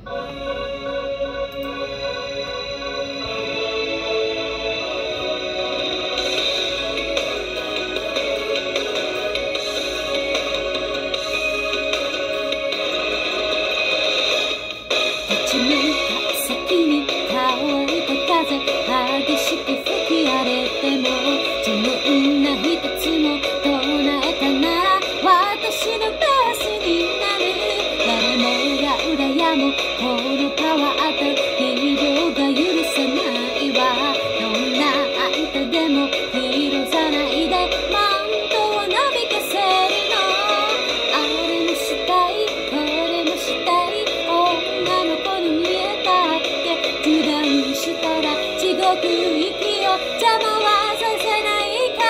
激しく吹き荒れても自分が一つも唱えたなら私のベースになる。誰もが羨むこのパワーと力量が許さないわ。どんな相手でも広さないでマントをなびかせるの。あれもしたいこれもしたい女の子に見えたって油断したら地獄行きを邪魔はさせないから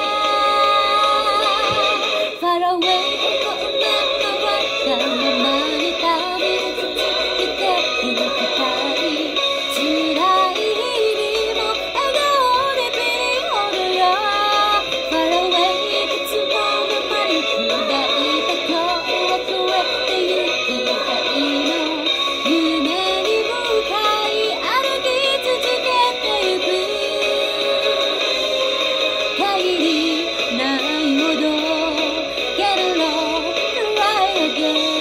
Far away こんなのはたままに旅を続けていきたい。辛い日々も笑顔でピリオドよ Far away いくつもの魔力抱いた今日は超えてゆきたいの。夢に向かい歩き続けてゆく限りないほど Get along, try again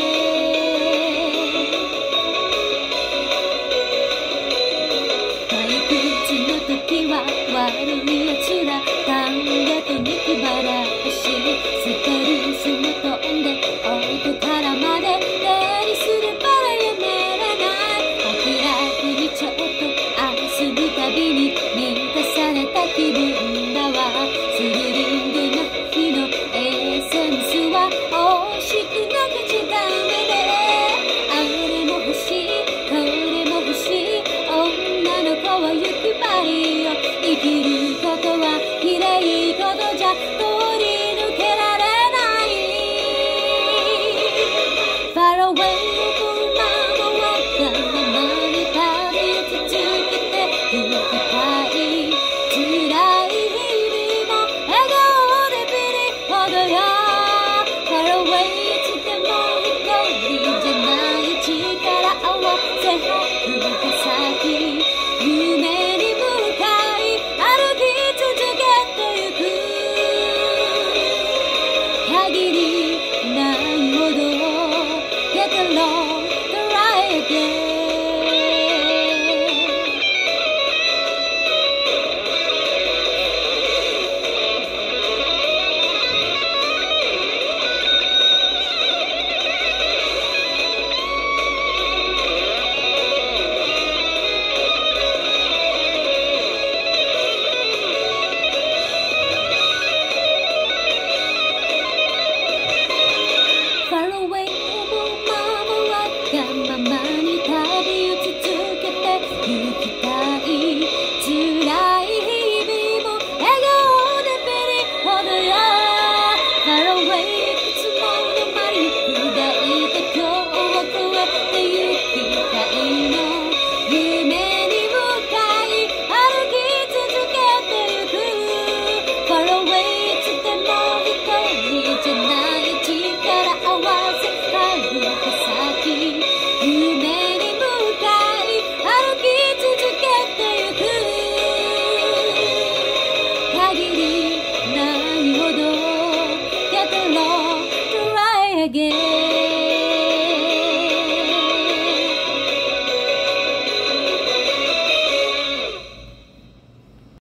退屈の時は悪い奴ら丹下と肉ばらしステルスも飛んで音からまで手にすればやめらない気楽にちょっと遊ぶたびに満たされた気分だわ。スリリングな日のエッセンスは惜しくなくちゃダメであれも欲しいこれも欲しい女の子は欲張りよ。生きることは綺麗事じゃ通り抜けられない Far away